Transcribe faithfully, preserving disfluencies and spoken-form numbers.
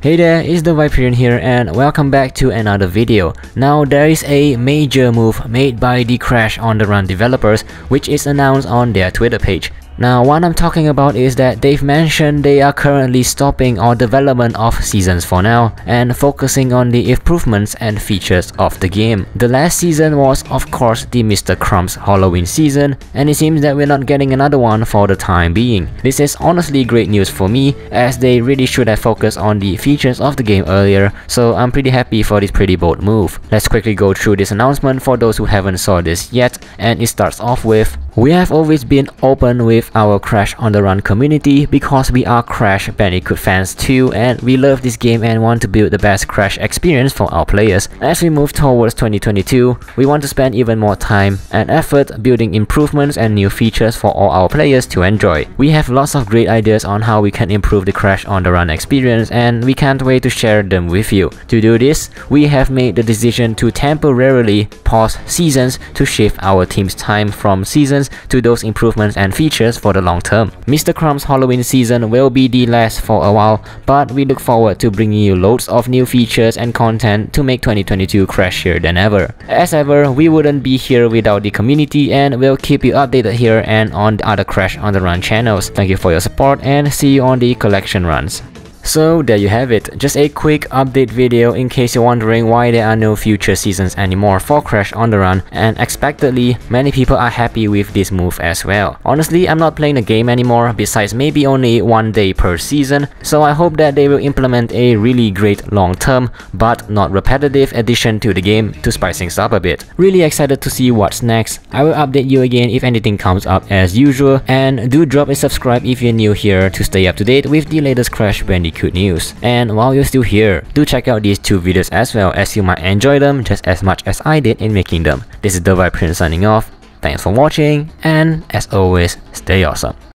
Hey there, it's the Viperian here and welcome back to another video. Now there is a major move made by the Crash on the Run developers which is announced on their Twitter page. Now what I'm talking about is that they've mentioned they are currently stopping all development of seasons for now and focusing on the improvements and features of the game. The last season was of course the Mister Crumbs Halloween season, and it seems that we're not getting another one for the time being. This is honestly great news for me, as they really should have focused on the features of the game earlier, so I'm pretty happy for this pretty bold move. Let's quickly go through this announcement for those who haven't saw this yet, and it starts off with: we have always been open with our Crash on the Run community because we are Crash Bandicoot fans too, and we love this game and want to build the best Crash experience for our players. As we move towards twenty twenty-two, we want to spend even more time and effort building improvements and new features for all our players to enjoy. We have lots of great ideas on how we can improve the Crash on the Run experience, and we can't wait to share them with you. To do this, we have made the decision to temporarily pause seasons to shift our team's time from seasons to those improvements and features for the long term. Mister Crumbs Halloween season will be the last for a while, but we look forward to bringing you loads of new features and content to make twenty twenty-two crashier than ever. As ever, we wouldn't be here without the community, and we'll keep you updated here and on the other Crash on the Run channels. Thank you for your support and see you on the collection runs. So there you have it, just a quick update video in case you're wondering why there are no future seasons anymore for Crash on the Run, and expectedly, many people are happy with this move as well. Honestly, I'm not playing the game anymore, besides maybe only one day per season, so I hope that they will implement a really great long-term but not repetitive addition to the game to spice things up a bit. Really excited to see what's next. I will update you again if anything comes up as usual, and do drop a subscribe if you're new here to stay up to date with the latest Crash Bandicoot news. And while you're still here, do check out these two videos as well, as you might enjoy them just as much as I did in making them. This is the Viperian signing off. Thanks for watching, and as always, stay awesome.